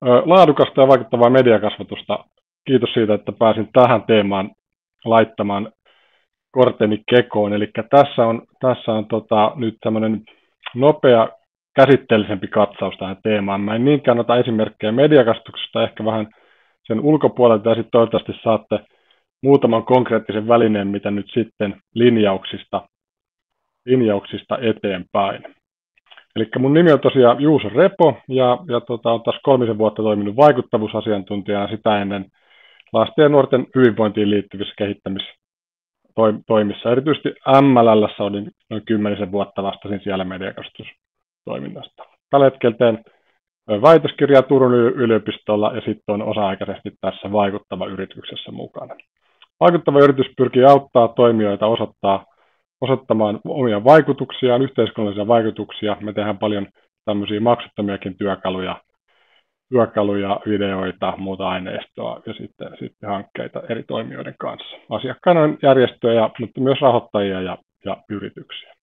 Laadukasta ja vaikuttavaa mediakasvatusta. Kiitos siitä, että pääsin tähän teemaan laittamaan korteni kekoon. Eli tässä on nyt tämmöinen nopea käsitteellisempi katsaus tähän teemaan. Mä en niinkään ota esimerkkejä mediakasvatuksesta, ehkä vähän sen ulkopuolelta, ja sitten toivottavasti saatte muutaman konkreettisen välineen, mitä nyt sitten linjauksista eteenpäin. Eli mun nimi on tosiaan Juuso Repo, ja olen taas 3 vuotta toiminut vaikuttavuusasiantuntijana sitä ennen lasten ja nuorten hyvinvointiin liittyvissä kehittämistoimissa. Erityisesti MLL:ssä olin noin 10 vuotta, vastasin siellä mediakasvatustoiminnasta. Tällä hetkellä teen väitöskirjaa Turun yliopistolla ja sitten on osa-aikaisesti tässä Vaikuttava yrityksessä mukana. Vaikuttava yritys pyrkii auttaa toimijoita osoittamaan omia vaikutuksiaan, yhteiskunnallisia vaikutuksia. Me tehdään paljon tämmöisiä maksuttomiakin työkaluja, videoita, muuta aineistoa ja sitten hankkeita eri toimijoiden kanssa. Asiakkaina on järjestöjä, mutta myös rahoittajia ja yrityksiä.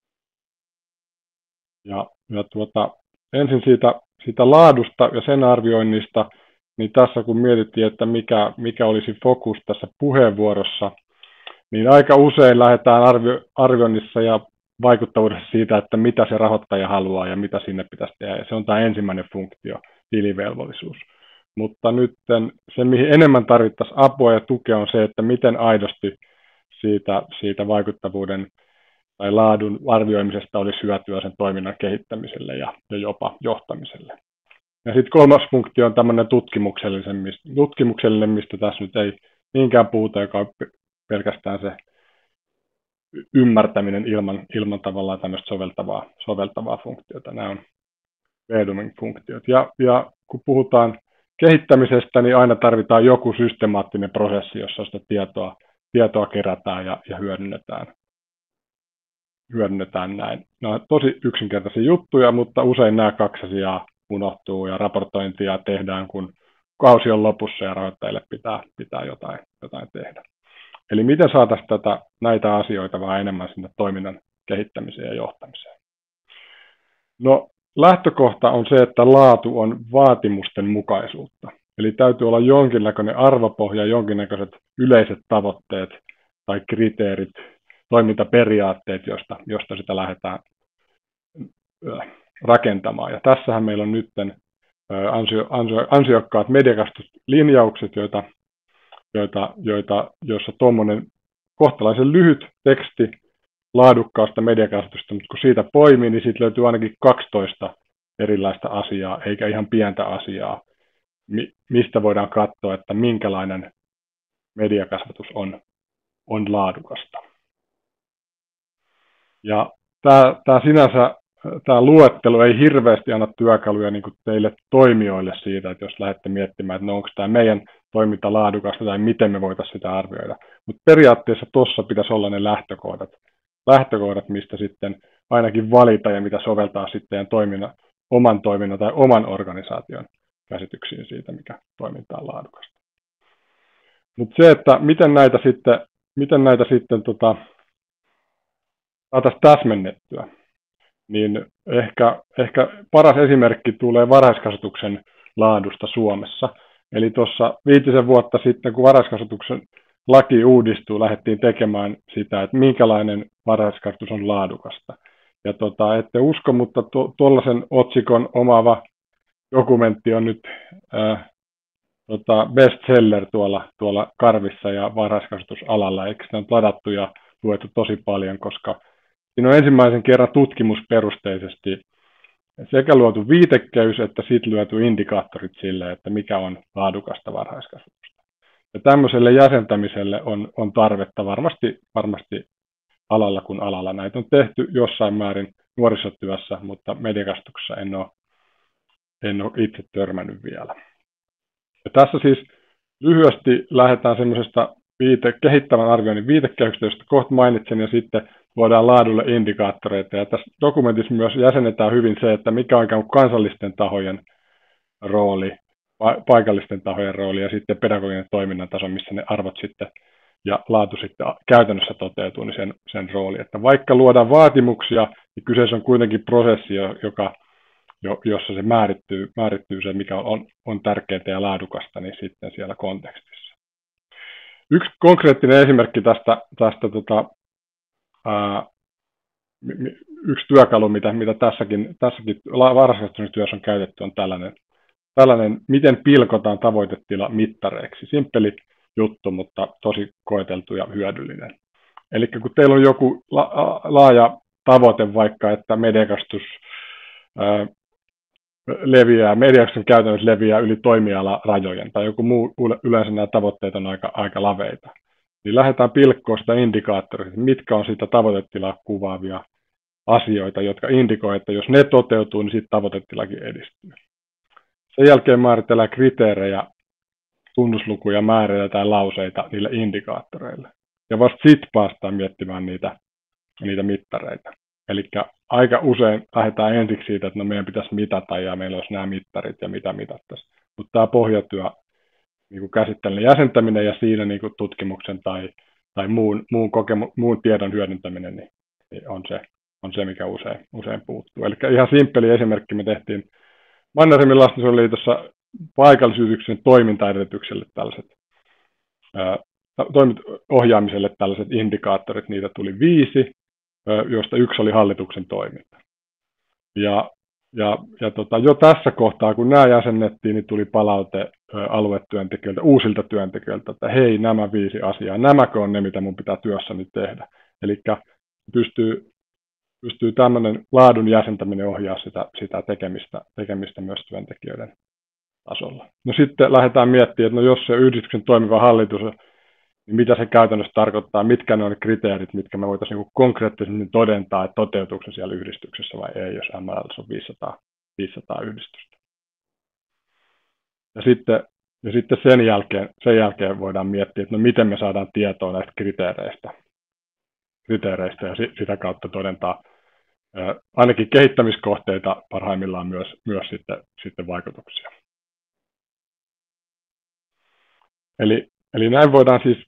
Ensin siitä laadusta ja sen arvioinnista, niin tässä kun mietittiin, että mikä olisi fokus tässä puheenvuorossa, niin aika usein lähdetään arvioinnissa ja vaikuttavuudessa siitä, että mitä se rahoittaja haluaa ja mitä sinne pitäisi tehdä. Ja se on tämä ensimmäinen funktio, tilivelvollisuus. Mutta nyt se, mihin enemmän tarvittaisiin apua ja tukea, on se, että miten aidosti siitä vaikuttavuuden tai laadun arvioimisesta olisi hyötyä sen toiminnan kehittämiselle ja jopa johtamiselle. Ja sitten 3. funktio on tämmöinen tutkimuksellinen, mistä tässä nyt ei niinkään puhuta, joka on pelkästään se ymmärtäminen ilman tavallaan tämmöistä soveltavaa funktiota. Nämä on Vedoming-funktiot. Ja kun puhutaan kehittämisestä, niin aina tarvitaan joku systemaattinen prosessi, jossa sitä tietoa kerätään ja hyödynnetään näin. Nämä on tosi yksinkertaisia juttuja, mutta usein nämä 2 asiaa unohtuu ja raportointia tehdään, kun kausi on lopussa ja rahoittajille pitää jotain tehdä. Eli miten saataisiin näitä asioita vähän enemmän sinne toiminnan kehittämiseen ja johtamiseen? No, lähtökohta on se, että laatu on vaatimusten mukaisuutta. Eli täytyy olla jonkinnäköinen arvopohja, jonkinnäköiset yleiset tavoitteet tai kriteerit, toimintaperiaatteet, josta sitä lähdetään rakentamaan. Ja tässähän meillä on nyt ansiokkaat mediakasvatuslinjaukset, joissa tuommoinen kohtalaisen lyhyt teksti laadukkaasta mediakasvatusta, mutta kun siitä poimii, niin siitä löytyy ainakin 12 erilaista asiaa, eikä ihan pientä asiaa, mistä voidaan katsoa, että minkälainen mediakasvatus on laadukasta. Ja tämä luettelo ei hirveästi anna työkaluja niin kuin teille toimijoille siitä, että jos lähdette miettimään, että onko tämä meidän toiminta laadukasta tai miten me voitaisiin sitä arvioida. Mutta periaatteessa tuossa pitäisi olla ne lähtökohdat, mistä sitten ainakin valita ja mitä soveltaa sitten oman toiminnan tai oman organisaation käsityksiin siitä, mikä toiminta on laadukasta. Mutta se, että miten näitä sitten saataisiin täsmennettyä, niin ehkä paras esimerkki tulee varhaiskasvatuksen laadusta Suomessa. Eli tuossa 5 vuotta sitten, kun varhaiskasvatuksen laki uudistuu, lähdettiin tekemään sitä, että minkälainen varhaiskasvatus on laadukasta. Ja ette usko, mutta tuollaisen otsikon omaava dokumentti on nyt bestseller tuolla Karvissa ja varhaiskasvatusalalla. Eikö sitä on ladattu ja luettu tosi paljon, koska siinä on ensimmäisen kerran tutkimusperusteisesti sekä luotu viitekehys että sitten luotu indikaattorit sille, että mikä on laadukasta varhaiskasvatusta. Ja tämmöiselle jäsentämiselle on tarvetta varmasti alalla kuin alalla. Näitä on tehty jossain määrin nuorisotyössä, mutta mediakasvatuksessa en ole itse törmännyt vielä. Ja tässä siis lyhyesti lähdetään semmoisesta kehittävän arvioinnin viitekehyksestä, josta kohta mainitsen, ja sitten luodaan laadulle indikaattoreita. Ja tässä dokumentissa myös jäsennetään hyvin se, että mikä on ikään kuin kansallisten tahojen rooli, paikallisten tahojen rooli ja sitten pedagoginen toiminnan taso, missä ne arvot sitten ja laatu sitten käytännössä toteutuu, niin sen rooli. Että vaikka luodaan vaatimuksia, niin kyseessä on kuitenkin prosessi, jossa se määrittyy se, mikä on tärkeää ja laadukasta, niin sitten siellä kontekstissa. Yksi konkreettinen esimerkki tästä yksi työkalu, mitä tässäkin varhaiskasvatuksen työssä on käytetty, on tällainen, miten pilkotaan tavoitetila mittareiksi. Simppeli juttu, mutta tosi koeteltu ja hyödyllinen. Eli kun teillä on joku laaja tavoite, vaikka että mediakasvatus mediakasvatuksen käytännössä leviää yli toimialarajojen, tai joku muu, yleensä nämä tavoitteet on aika laveita, niin lähdetään pilkkoa sitä indikaattoria, mitkä on sitä tavoitetilaa kuvaavia asioita, jotka indikoi, että jos ne toteutuu, niin sitten tavoitetilakin edistyy. Sen jälkeen määritellään kriteerejä, tunnuslukuja, määreitä tai lauseita niille indikaattoreille. Ja vasta sitten päästään miettimään niitä mittareita. Eli aika usein lähdetään ensiksi siitä, että no meidän pitäisi mitata ja meillä olisi nämä mittarit ja mitä mitattaisiin. Mutta tämä pohjatyö, niin käsitteellinen jäsentäminen ja siinä niin tutkimuksen tai muun tiedon hyödyntäminen niin on se, mikä usein puuttuu. Eli ihan simppeli esimerkki me tehtiin Mannerheimin lastensuojeluliitossa paikallisyrityksen toimintaedellytykselle tällaiset ohjaamiselle tällaiset indikaattorit, niitä tuli 5, joista yksi oli hallituksen toiminta. Ja jo tässä kohtaa, kun nämä jäsennettiin, niin tuli palaute aluetyöntekijöiltä, uusilta työntekijöiltä, että hei, nämä 5 asiaa, nämäkö on ne, mitä mun pitää työssäni tehdä. Eli pystyy tämmöinen laadun jäsentäminen ohjaa sitä tekemistä myös työntekijöiden tasolla. No sitten lähdetään miettimään, että no jos se yhdistyksen toimiva hallitus, niin mitä se käytännössä tarkoittaa, mitkä ne on ne kriteerit, mitkä me voitaisiin konkreettisesti todentaa, että toteutuuko se siellä yhdistyksessä vai ei, jos MLL on 500 yhdistystä. Ja sitten sen jälkeen voidaan miettiä, että no miten me saadaan tietoa näistä kriteereistä ja sitä kautta todentaa ainakin kehittämiskohteita, parhaimmillaan myös sitten vaikutuksia. Eli näin voidaan siis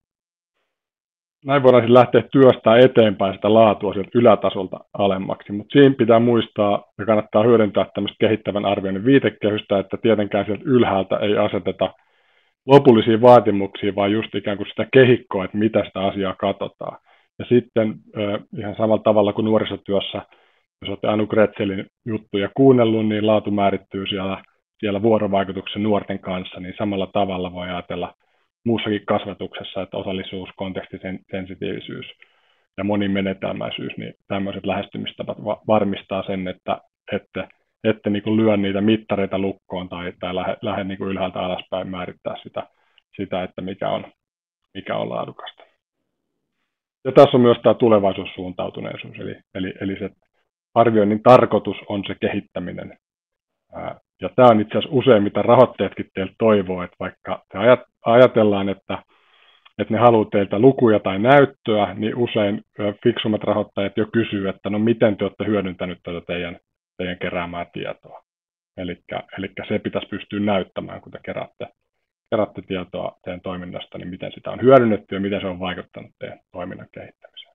lähteä työstää eteenpäin sitä laatua sieltä ylätasolta alemmaksi, mutta siinä pitää muistaa ja kannattaa hyödyntää tämmöistä kehittävän arvioinnin viitekehystä, että tietenkään sieltä ylhäältä ei aseteta lopullisia vaatimuksia, vaan just ikään kuin sitä kehikkoa, että mitä sitä asiaa katsotaan. Ja sitten ihan samalla tavalla kuin nuorisotyössä, jos olette Anu Gretzelin juttuja kuunnellut, niin laatu määrittyy siellä vuorovaikutuksen nuorten kanssa, niin samalla tavalla voi ajatella muussakin kasvatuksessa, että osallisuus, kontekstisensitiivisyys ja monimenetelmäisyys, niin tämmöiset lähestymistavat varmistaa sen, että ette niin kuin lyö niitä mittareita lukkoon tai lähde niin kuin ylhäältä alaspäin määrittää sitä, että mikä on laadukasta. Ja tässä on myös tämä tulevaisuussuuntautuneisuus, eli se arvioinnin tarkoitus on se kehittäminen. Ja tämä on itse asiassa usein, mitä rahoittajatkin teiltä toivoo, että vaikka ajatellaan, että ne haluaa teiltä lukuja tai näyttöä, niin usein fiksummat rahoittajat jo kysyy, että no miten te olette hyödyntänyt tätä teidän keräämää tietoa. Eli se pitäisi pystyä näyttämään, kun te keräätte tietoa teidän toiminnasta, niin miten sitä on hyödynnetty ja miten se on vaikuttanut teidän toiminnan kehittämiseen.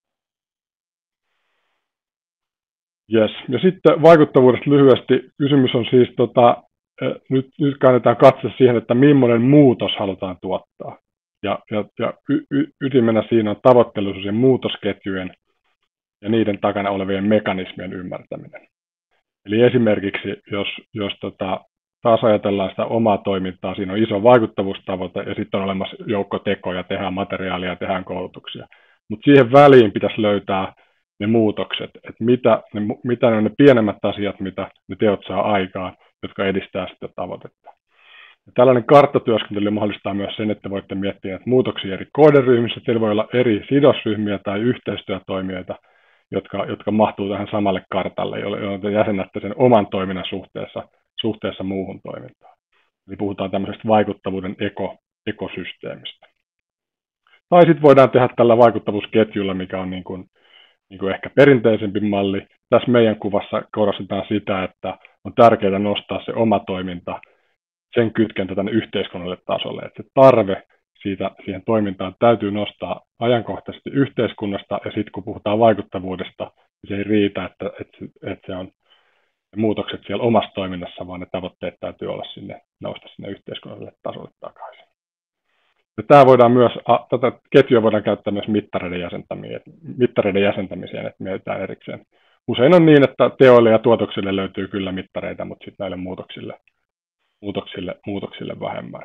Yes. Ja sitten vaikuttavuudesta lyhyesti. Kysymys on siis, nyt kannetaan katse siihen, että millainen muutos halutaan tuottaa. Ja ytimenä siinä on tavoitteellisuus ja muutosketjujen ja niiden takana olevien mekanismien ymmärtäminen. Eli esimerkiksi, jos taas ajatellaan sitä omaa toimintaa, siinä on iso vaikuttavuustavoite ja sitten on olemassa joukko tekoja, tehdään materiaalia, tehdään koulutuksia. Mutta siihen väliin pitäisi löytää ne muutokset, että mitä ne on ne pienemmät asiat, mitä ne teot saa aikaan, jotka edistää sitä tavoitetta. Ja tällainen karttatyöskentely mahdollistaa myös sen, että voitte miettiä että muutoksia eri kohderyhmissä. Teillä voi olla eri sidosryhmiä tai yhteistyötoimijoita, jotka mahtuu tähän samalle kartalle, jolloin te jäsennätte sen oman toiminnan suhteessa muuhun toimintaan. Eli puhutaan tämmöisestä vaikuttavuuden ekosysteemistä. Tai sitten voidaan tehdä tällä vaikuttavuusketjulla, mikä on niin kuin ehkä perinteisempi malli. Tässä meidän kuvassa korostetaan sitä, että on tärkeää nostaa se oma toiminta, sen kytkentä tänne yhteiskunnalle tasolle. Että se tarve siihen toimintaan täytyy nostaa ajankohtaisesti yhteiskunnasta, ja sitten kun puhutaan vaikuttavuudesta, niin se ei riitä, että se on muutokset siellä omassa toiminnassa, vaan ne tavoitteet täytyy olla nousta sinne yhteiskunnalliselle tasolle takaisin. Ja tämä voidaan myös, tätä ketjua voidaan käyttää myös mittareiden jäsentämiseen, että mietitään erikseen. Usein on niin, että teoille ja tuotoksille löytyy kyllä mittareita, mutta sitten näille muutoksille vähemmän.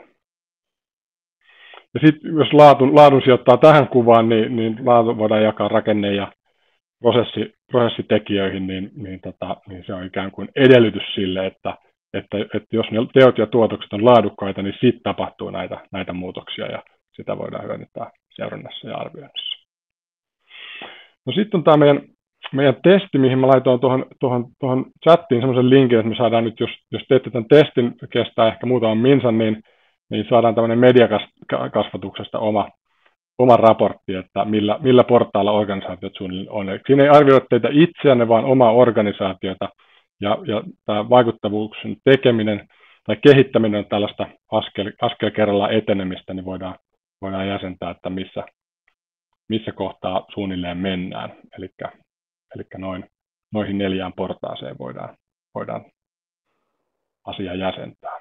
Ja sitten jos laadun sijoittaa tähän kuvaan, niin laatu voidaan jakaa rakenne- ja prosessitekijöihin, niin se on ikään kuin edellytys sille, että jos ne teot ja tuotokset on laadukkaita, niin sitten tapahtuu näitä muutoksia ja sitä voidaan hyödyntää seurannassa ja arvioinnissa. No sitten on tämä meidän testi, mihin mä laitoin tuohon chattiin semmoisen linkin, että me saadaan nyt, jos teette tämän testin, kestää ehkä muutaman minsan, niin saadaan tämmöinen mediakasvatuksesta oma raportti, että millä portailla organisaatiot suunnilleen on. Eli siinä ei arvioida teitä itseänne, vaan omaa organisaatiota, ja tämä vaikuttavuuksien tekeminen tai kehittäminen on tällaista askel kerrallaan etenemistä, niin voidaan jäsentää, että missä kohtaa suunnilleen mennään. Eli noihin 4 portaaseen voidaan asia jäsentää.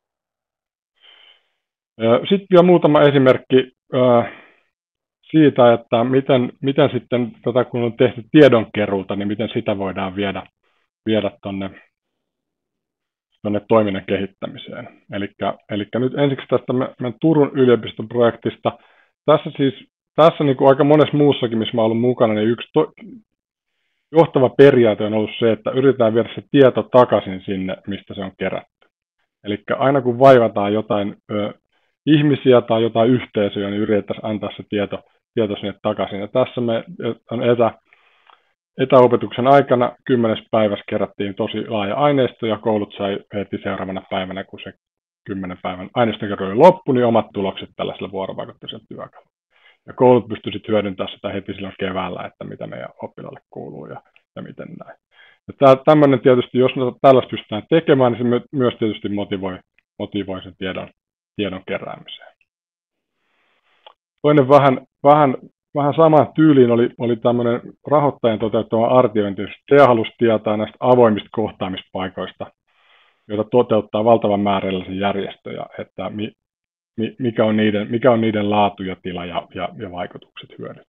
Sitten vielä muutama esimerkki siitä, että miten sitten, kun on tehty tiedonkeruuta, niin miten sitä voidaan viedä tuonne toiminnan kehittämiseen. Eli nyt ensiksi tästä meidän Turun yliopiston projektista. Tässä niin kuin aika monessa muussakin, missä mä olen ollut mukana, niin yksi johtava periaate on ollut se, että yritetään viedä se tieto takaisin sinne, mistä se on kerätty. Eli aina kun vaivataan jotain ihmisiä tai jotain yhteisöjä, niin yritettäisiin antaa se tieto sinne takaisin. Ja tässä me on etäopetuksen aikana 10. päivässä kerättiin tosi laaja aineisto ja koulut sai heti seuraavana päivänä, kun se 10 päivän aineistonkeruu oli loppu, niin omat tulokset tällaisella vuorovaikutteisella työkalulla. Ja koulut pystyivät hyödyntämään sitä heti silloin keväällä, että mitä meidän oppilaille kuuluu ja miten näin. Ja tämmöinen tietysti, jos tällaista pystytään tekemään, niin se myös tietysti motivoi sen tiedon keräämiseen. Toinen vähän samaan tyyliin oli tämmöinen rahoittajan toteuttama arviointi. TEA halusi tietää näistä avoimista kohtaamispaikoista, joita toteuttaa valtavan määrä erilaisia järjestöjä, että mikä on niiden laatu ja tila ja vaikutukset, hyödyt.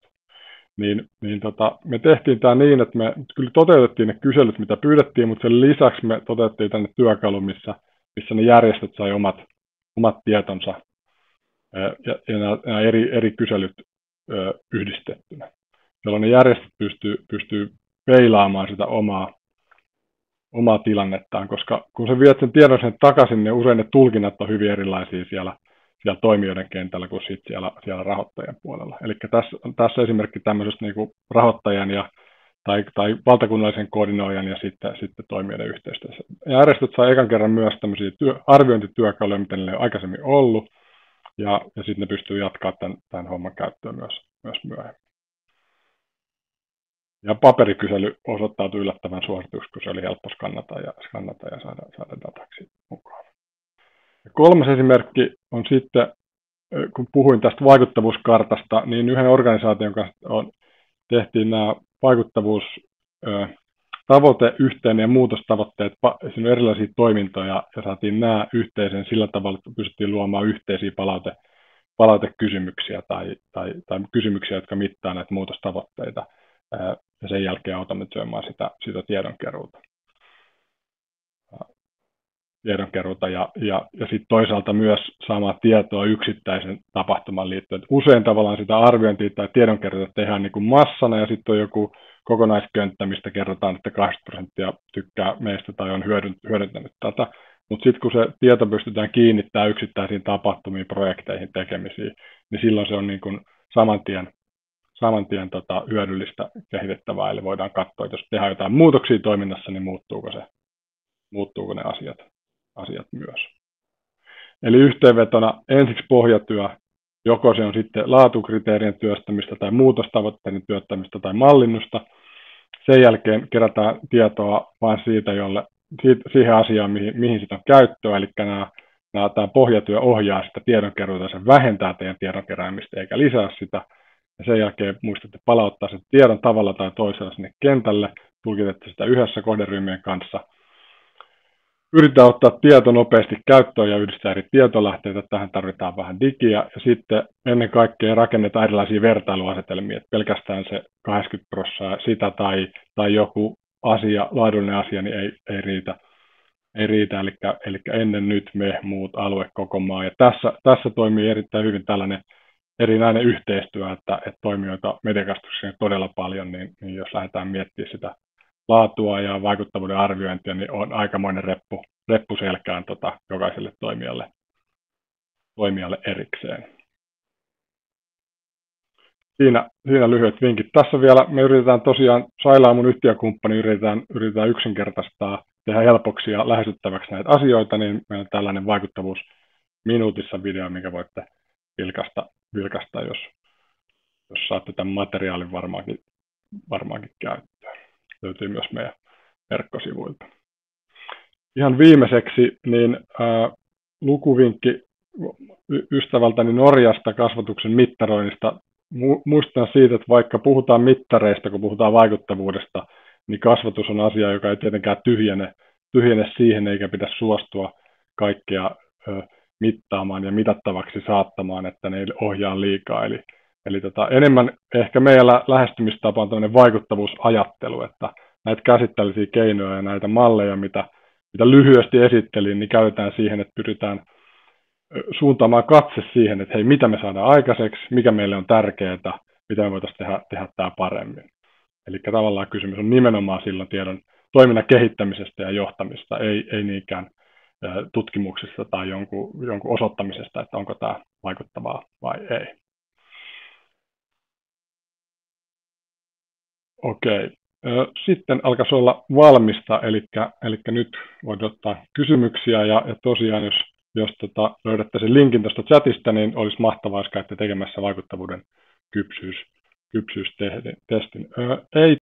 Me tehtiin tämä niin, että me kyllä toteutettiin ne kyselyt, mitä pyydettiin, mutta sen lisäksi me toteutettiin tänne työkalu, missä ne järjestöt sai omat tietonsa ja nämä eri kyselyt yhdistettynä, jolloin ne järjestöt pystyy peilaamaan sitä omaa tilannettaan, koska kun sä viet sen tiedon sen takaisin, niin usein ne tulkinnat on hyvin erilaisia siellä toimijoiden kentällä kuin siellä rahoittajan puolella. Eli tässä esimerkki tämmöisestä niin kuin rahoittajan tai valtakunnallisen koordinoijan ja sitten toimijoiden yhteistyössä. Järjestöt saa ekan kerran myös tämmöisiä arviointityökaluja, mitä niillä ei ole aikaisemmin ollut, ja sitten ne pystyy jatkamaan tämän homman käyttöön myös myöhemmin. Ja paperikysely osoittautui yllättävän suosituksi, kun se oli helppo skannata ja saada dataksi mukaan. Ja 3. esimerkki on sitten, kun puhuin tästä vaikuttavuuskartasta, niin yhden organisaation kanssa tehtiin nämä vaikuttavuustavoiteyhteinen ja muutostavoitteet, erilaisia toimintoja, ja saatiin nämä yhteiseen sillä tavalla, että pystyttiin luomaan yhteisiä palautekysymyksiä tai kysymyksiä, jotka mittaa näitä muutostavoitteita, ja sen jälkeen automatisoimaan sitä tiedonkeruuta ja sitten toisaalta myös saamaan tietoa yksittäisen tapahtuman liittyen. Usein tavallaan sitä arviointia tai tiedonkeruuta tehdään niin kuin massana ja sitten on joku kokonaiskönttä, mistä kerrotaan, että 80% tykkää meistä tai on hyödyntänyt tätä. Mutta sitten kun se tieto pystytään kiinnittämään yksittäisiin tapahtumiin, projekteihin, tekemisiin, niin silloin se on niin kuin saman tien hyödyllistä kehitettävää. Eli voidaan katsoa, että jos tehdään jotain muutoksia toiminnassa, niin muuttuuko ne asiat myös. Eli yhteenvetona ensiksi pohjatyö, joko se on sitten laatukriteerien työstämistä tai muutostavoitteiden työstämistä tai mallinnusta. Sen jälkeen kerätään tietoa vain siihen asiaan, mihin sitä on käyttöä, eli tämä pohjatyö ohjaa sitä tiedonkeruuta, se vähentää teidän tiedon keräämistä eikä lisää sitä. Ja sen jälkeen muistatte palauttaa sen tiedon tavalla tai toisella sinne kentälle, tulkitette sitä yhdessä kohderyhmien kanssa. yritetään ottaa tieto nopeasti käyttöön ja yhdistää eri tietolähteitä. Tähän tarvitaan vähän digiä ja sitten ennen kaikkea rakennetaan erilaisia vertailuasetelmia, että pelkästään se 80% sitä tai joku asia, laadullinen asia, niin ei riitä, eli ennen, nyt, me, muut, alue, koko maa. Ja tässä toimii erittäin hyvin tällainen erinäinen yhteistyö, että toimijoita mediakasvatuksessa todella paljon, niin jos lähdetään miettimään sitä laatua ja vaikuttavuuden arviointia, niin on aikamoinen reppu selkään jokaiselle toimijalle erikseen. Siinä lyhyet vinkit. Tässä vielä me yritetään tosiaan, Saila mun yhtiökumppani, yritetään yksinkertaistaa, tehdä helpoksi ja lähestyttäväksi näitä asioita, niin meillä on tällainen vaikuttavuus minuutissa video, mikä voitte vilkaista, jos saatte tämän materiaalin varmaankin käyttöön. Löytyy myös meidän verkkosivuilta. Ihan viimeiseksi niin lukuvinkki ystävältäni Norjasta kasvatuksen mittaroinnista. Muistetaan siitä, että vaikka puhutaan mittareista, kun puhutaan vaikuttavuudesta, niin kasvatus on asia, joka ei tietenkään tyhjene siihen, eikä pidä suostua kaikkea mittaamaan ja mitattavaksi saattamaan, että ne ei ohjaa liikaa. Eli enemmän ehkä meillä lähestymistapa on tämmöinen vaikuttavuusajattelu, että näitä käsitteellisiä keinoja ja näitä malleja, mitä lyhyesti esittelin, niin käytetään siihen, että pyritään suuntaamaan katse siihen, että hei, mitä me saadaan aikaiseksi, mikä meille on tärkeää, mitä me voitaisiin tehdä tämä paremmin. Eli tavallaan kysymys on nimenomaan silloin tiedon toiminnan kehittämisestä ja johtamista, ei niinkään tutkimuksesta tai jonkun osoittamisesta, että onko tämä vaikuttavaa vai ei. Okei. Sitten alkaisi olla valmista, eli nyt voit ottaa kysymyksiä ja tosiaan jos löydätte sen linkin tuosta chatista, niin olisi mahtavaa, jos käytte tekemässä vaikuttavuuden kypsyystestin. Ei